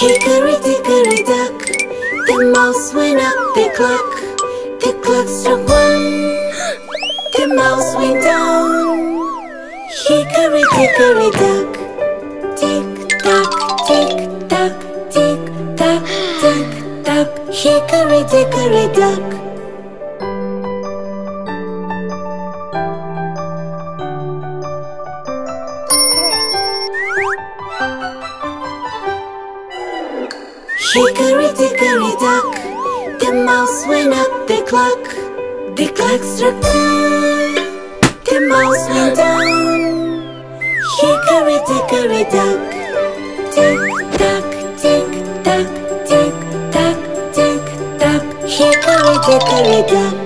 Hickory, dickory, dock, the mouse went up the clock. The clock struck one, the mouse went down. Hickory, dickory, dock, tick tock, tick tock, tick tock, tick tock. Hickory, dickory, dock. Hickory, dickory, dock, the mouse went up the clock. The clock struck two, the mouse went down. Hickory, dickory, dock, tick tock, tick tock, tick tock, tick tock. Hickory, dickory, dock.